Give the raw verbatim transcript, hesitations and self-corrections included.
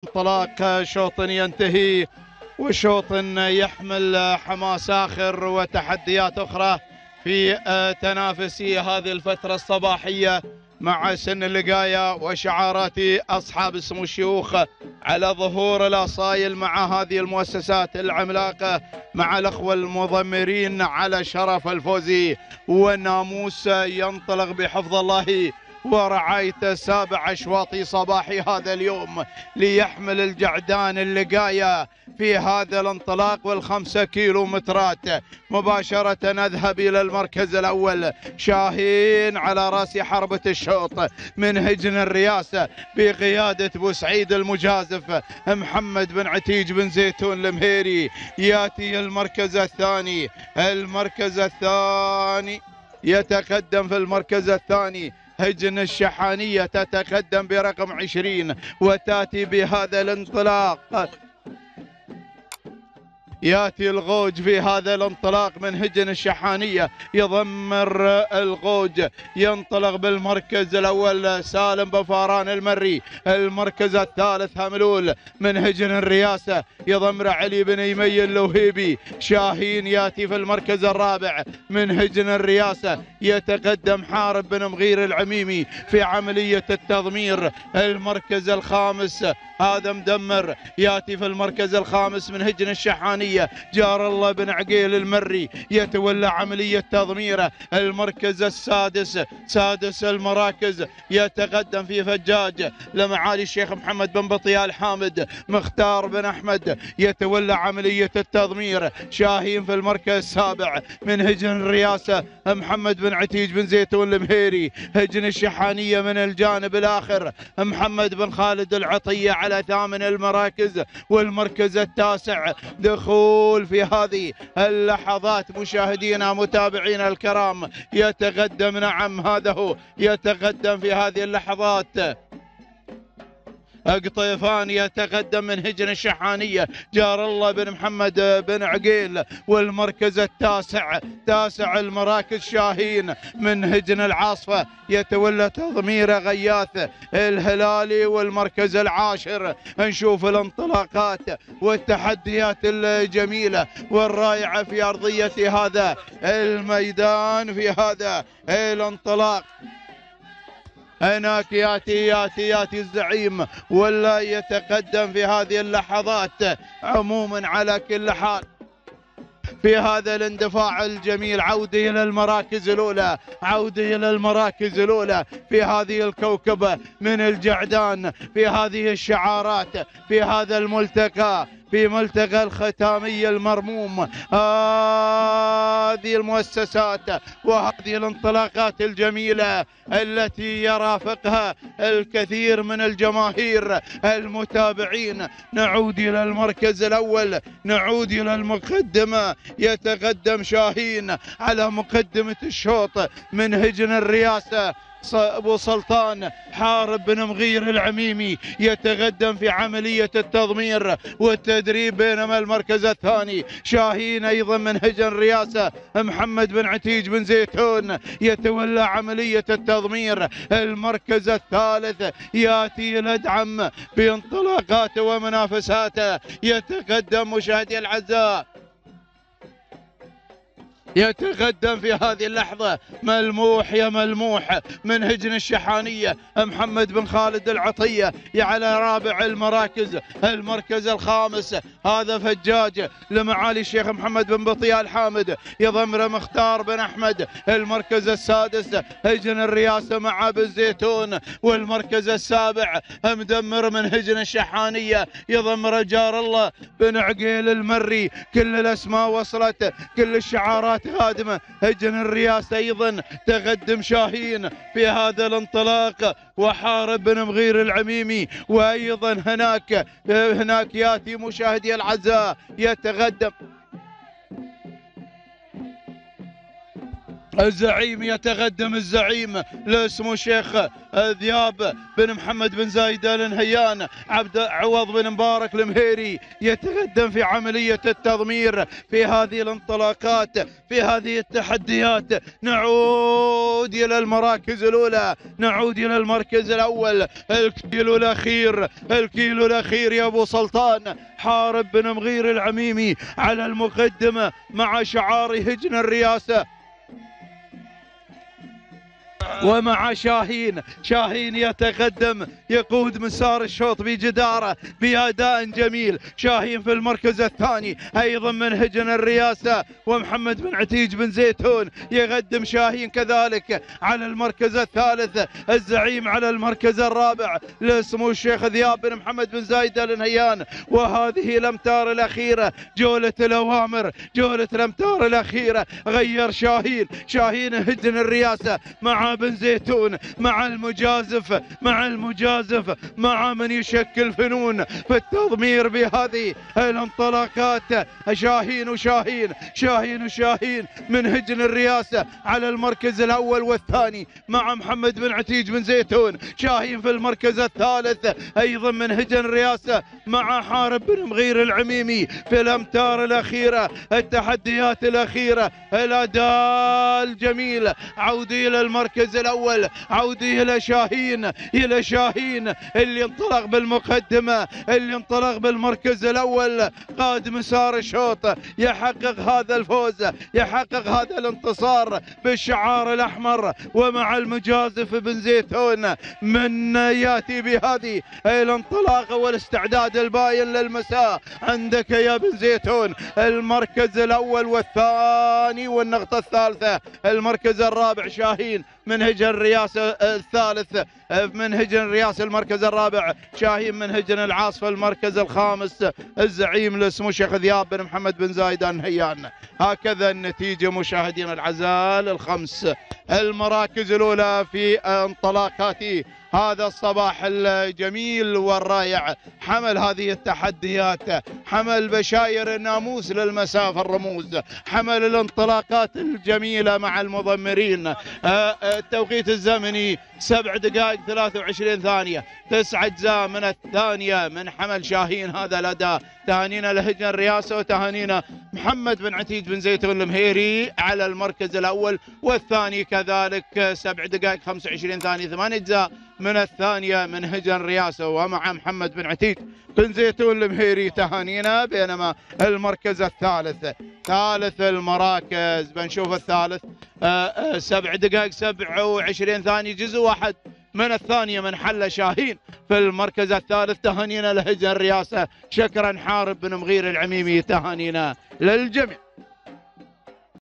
الانطلاق شوط ينتهي وشوط يحمل حماس آخر وتحديات أخرى في تنافسي هذه الفترة الصباحية مع سن اللقاية وشعارات أصحاب سمو الشيوخ على ظهور الأصايل مع هذه المؤسسات العملاقة، مع الأخوة المضمرين على شرف الفوز والناموس. ينطلق بحفظ الله ورعاية سابع أشواط صباحي هذا اليوم ليحمل الجعدان اللقاية في هذا الانطلاق والخمسة كيلو مترات. مباشرة نذهب إلى المركز الأول، شاهين على رأس حربة الشوط من هجن الرياسة بقيادة بوسعيد المجازف محمد بن عتيج بن زيتون المهيري. يأتي المركز الثاني، المركز الثاني يتقدم في المركز الثاني هجن الشحانية، تتقدم برقم عشرين وتأتي بهذا الانطلاق. ياتي الغوج في هذا الانطلاق من هجن الشحانية، يضمر الغوج. ينطلق بالمركز الأول سالم بفاران المري. المركز الثالث هملول من هجن الرياسة، يضمر علي بن يمي اللوهيبي. شاهين ياتي في المركز الرابع من هجن الرياسة، يتقدم حارب بن مغير العميمي في عملية التضمير. المركز الخامس هذا مدمر ياتي في المركز الخامس من هجن الشحانية، جار الله بن عقيل المري يتولى عملية تضميره. المركز السادس، سادس المراكز، يتقدم في فجاج لمعالي الشيخ محمد بن بطيال حامد. مختار بن أحمد يتولى عملية التضمير. شاهين في المركز السابع من هجن الرياسة محمد بن عتيج بن زيتون المهيري. هجن الشحانية من الجانب الآخر محمد بن خالد العطية على ثامن المراكز. والمركز التاسع دخول في هذه اللحظات مشاهدينا متابعينا الكرام، يتقدم، نعم هذا هو، يتقدم في هذه اللحظات قطيفان، يتقدم من هجن الشحانية جار الله بن محمد بن عقيل. والمركز التاسع، تاسع المراكز شاهين من هجن العاصفة يتولى تضمير غياث الهلالي. والمركز العاشر نشوف الانطلاقات والتحديات الجميلة والرائعة في أرضية هذا الميدان في هذا الانطلاق. هناك ياتي ياتي ياتي الزعيم ولا يتقدم في هذه اللحظات. عموما على كل حال في هذا الاندفاع الجميل عودة إلى المراكز الأولى، عودة إلى المراكز الأولى في هذه الكوكبة من الجعدان، في هذه الشعارات، في هذا الملتقى، في ملتقى الختامي المرموم. هذه المؤسسات وهذه الانطلاقات الجميلة التي يرافقها الكثير من الجماهير المتابعين. نعود إلى المركز الأول، نعود إلى المقدمة. يتقدم شاهين على مقدمة الشوط من هجن الرياسة ابو سلطان حارب بن مغير العميمي، يتقدم في عملية التضمير والتدريب. بينما المركز الثاني شاهين ايضا من هجن الرياسة محمد بن عتيج بن زيتون يتولى عملية التضمير. المركز الثالث ياتي الادعم بانطلاقاته ومنافساته، يتقدم مشاهدي الاعزاء، يتقدم في هذه اللحظة ملموح يا ملموح من هجن الشحانية محمد بن خالد العطية على رابع المراكز. المركز الخامس هذا فجاج لمعالي الشيخ محمد بن بطيال حامد، يضمر مختار بن أحمد. المركز السادس هجن الرياسة مع بن زيتون. والمركز السابع مدمر من هجن الشحانية، يضمر جار الله بن عقيل المري. كل الأسماء وصلت، كل الشعارات خادمة. هجن الرياسة أيضا تقدم شاهين في هذا الانطلاق وحارب بن مغير العميمي. وأيضا هناك هناك ياتي مشاهدي الأعزاء يتقدم الزعيم يتقدم، الزعيم لاسمه الشيخ ذياب بن محمد بن زايد ال نهيان. عبد عوض بن مبارك المهيري يتقدم في عملية التضمير في هذه الانطلاقات، في هذه التحديات. نعود إلى المراكز الأولى، نعود إلى المركز الأول. الكيلو الأخير، الكيلو الأخير يا أبو سلطان. حارب بن مغير العميمي على المقدمة مع شعار هجن الرياسة، ومع شاهين. شاهين يتقدم، يقود مسار الشوط بجدارة بأداء جميل. شاهين في المركز الثاني أيضا من هجن الرياسة، ومحمد بن عتيج بن زيتون يقدم شاهين كذلك على المركز الثالث. الزعيم على المركز الرابع لاسمه الشيخ ذياب بن محمد بن زايد ال نهيان. وهذه الأمتار الأخيرة، جولة الأوامر، جولة الأمتار الأخيرة. غير شاهين، شاهين هجن الرياسة مع بن زيتون، مع المجازف، مع المجازف، مع من يشكل فنون في التضمير بهذه الانطلاقات. شاهين وشاهين، شاهين وشاهين من هجن الرياسة على المركز الأول والثاني مع محمد بن عتيج بن زيتون. شاهين في المركز الثالث أيضا من هجن الرياسة مع حارب بن مغير العميمي في الأمتار الأخيرة، التحديات الأخيرة، الأداء الجميل. عودي إلى المركز الأول، عودي إلى شاهين، إلى شاهين اللي انطلق بالمقدمة، اللي انطلق بالمركز الأول. قاد مسار الشوط، يحقق هذا الفوز، يحقق هذا الانتصار بالشعار الأحمر ومع المجازف بن زيتون. من يأتي بهذه الانطلاقة والاستعداد الباين للمساء عندك يا بن زيتون. المركز الأول والثاني والنقطة الثالثة. المركز الرابع شاهين من هجن الرياسة الثالث، من هجن الرياسة المركز الرابع شاهين من هجن العاصفة المركز الخامس. الزعيم لاسمه شيخ ذياب بن محمد بن زايد ال نهيان. هكذا النتيجة مشاهدينا الأعزاء الخمس المراكز الأولى في انطلاقات هذا الصباح الجميل والرائع. حمل هذه التحديات، حمل بشاير الناموس للمسافة الرموز، حمل الانطلاقات الجميلة مع المضمرين. التوقيت الزمني سبع دقائق ثلاثة وعشرين ثانية، تسع أجزاء من الثانية من حمل شاهين هذا الأداء. تهانينا لهجن الرياسة وتهانينا محمد بن عتيج بن زيتون المهيري على المركز الأول والثاني كذلك. سبع دقائق خمسة وعشرين ثانية، ثمان أجزاء من الثانية من هجن الرياسة ومع محمد بن عتيج بن زيتون المهيري تهانينا. بينما المركز الثالث، ثالث المراكز بنشوف الثالث سبع دقائق سبع وعشرين ثانية، جزء واحد من الثانية من حل شاهين في المركز الثالث. تهانينا لهجن الرياسة، شكرا حارب بن مغير العميمي، تهانينا للجميع.